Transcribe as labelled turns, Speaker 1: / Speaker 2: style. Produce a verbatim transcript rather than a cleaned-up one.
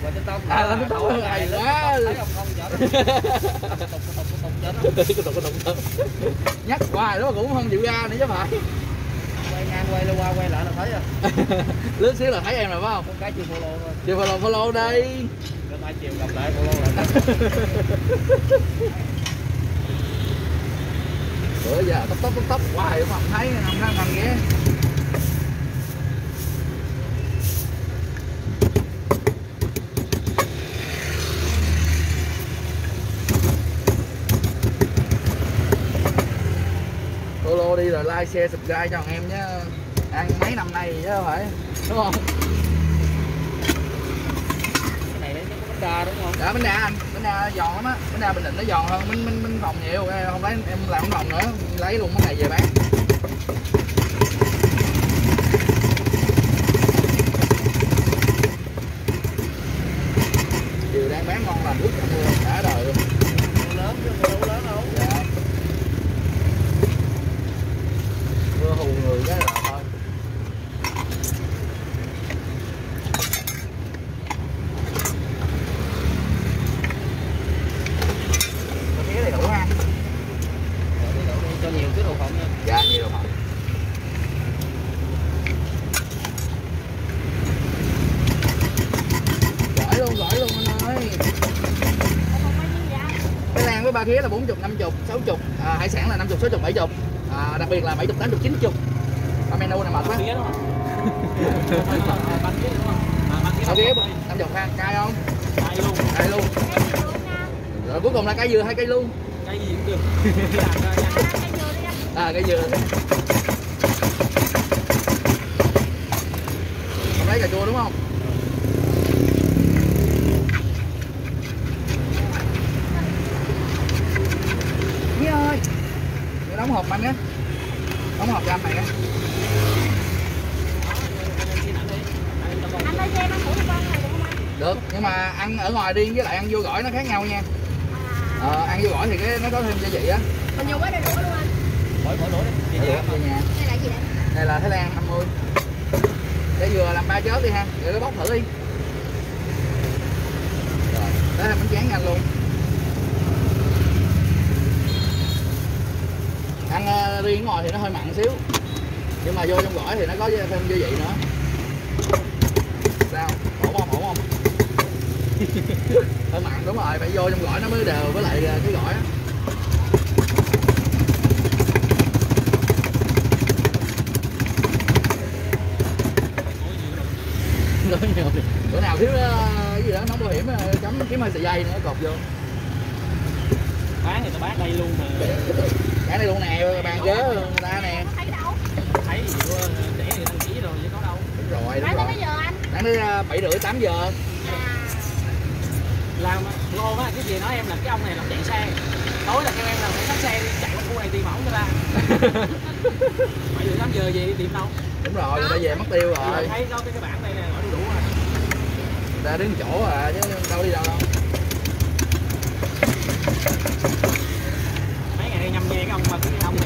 Speaker 1: Qua TikTok.
Speaker 2: À lên TikTok luôn, hay quá.
Speaker 1: Thấy không không chở nó. Tục tục tục tục chết.
Speaker 2: Nhắc hoài đó cũng không chịu ra nữa chứ phải.
Speaker 1: Quay ngang quay lên qua quay lại là thấy rồi.
Speaker 2: Lướt xíu là thấy em rồi phải không?
Speaker 1: Có cái chưa follow thôi.
Speaker 2: Chưa follow follow đây.
Speaker 1: Cho hai chiều gặp lại follow lại.
Speaker 2: Bữa giờ tóc tóc tóc tóc hoài mà không thấy không thấy thằng ghé. Follow đi rồi like share subscribe cho thằng em nhé. Ăn mấy năm nay chứ không phải đúng không?
Speaker 1: Cái này đấy có bánh đa đúng không?
Speaker 2: Dạ bánh đa anh, bánh đa giòn lắm á, bánh đa Bình Định nó giòn hơn bánh bánh bánh phòng nhiều, không lấy em làm bánh phòng nữa, lấy luôn cái này về bán. Điều đang bán ngon lành, ướt trong mưa đã đời luôn.
Speaker 1: Mưa lớn chứ mưa đâu lớn đâu.
Speaker 2: Dạ. Mưa hù người cái là thôi. Cái này đủ ha.
Speaker 1: Cho nhiều cái đồ phộng nha.
Speaker 2: Dạ nhiều đồ phộng. Gỏi luôn, gỏi luôn anh ơi. Cái lan với ba khía là bốn mươi, năm mươi, sáu mươi, à, hải sản là năm mươi, sáu mươi, bảy mươi. À, đặc biệt là bảy mươi, tám mươi, chín mươi. Ở menu này mệt quá. Ba khía năm mươi ha, cay không?
Speaker 1: Cay luôn.
Speaker 2: Cay luôn. Rồi cuối cùng là cây dừa hay cây luôn?
Speaker 1: Cây gì cũng được.
Speaker 2: À cây dừa. Không lấy cà chua đúng không? Nhí ơi. Cái đóng hộp anh á. Đóng hộp cho anh này á.
Speaker 3: Anh ơi cho em ăn thử con này được không anh?
Speaker 2: Được, nhưng mà ăn ở ngoài riêng với lại ăn vô gỏi nó khác nhau nha. Ờ, ăn vô gỏi thì cái nó có thêm gia vị á.
Speaker 3: Mình dùng cái đầy đủ luôn anh.
Speaker 1: Mỗi mỗi đũa đi.
Speaker 2: Để về nhà.
Speaker 3: Đây là gì đấy?
Speaker 2: Đây là Thái Lan năm mươi. Để vừa làm ba chớp đi ha, để bóc thử đi. Rồi, đó là bánh tráng anh luôn. Ăn uh, riêng ngoài thì nó hơi mặn xíu. Nhưng mà vô trong gỏi thì nó có thêm gia vị nữa. Sao? Ổn không? Ổn không? Hơi mặn đúng rồi, phải vô trong gỏi nó mới đều với lại cái gỏi á. Bữa nào thiếu cái gì đó nóng bảo hiểm chấm kiếm hơi sợi dây nữa cột vô.
Speaker 1: Bán thì tao bán đây luôn mà.
Speaker 2: Bán đây luôn nè, bàn ghế người ta nè.
Speaker 3: Thấy đâu?
Speaker 1: Thấy gì để thì đăng ký rồi chứ có đâu.
Speaker 2: Đúng rồi, đúng
Speaker 3: Bán tới
Speaker 2: rồi.
Speaker 3: mấy giờ anh?
Speaker 2: Bán tới bảy rưỡi tám giờ.
Speaker 3: À.
Speaker 1: Làm lô á, cái gì nói em là cái ông này làm chạy xe. Tối là kêu em làm cảnh sát xe chạy qua khu này tìm ổng cho ta. bảy rưỡi tám giờ về đi tìm đâu?
Speaker 2: Đúng rồi, người ta về mất tiêu rồi.
Speaker 1: Thấy có cái cái bảng đây nè, gọi đủ rồi.
Speaker 2: Người ta đứng chỗ à chứ đâu đi đâu đâu.
Speaker 1: Mấy ngày nhâm nghe cái ông mà cái ông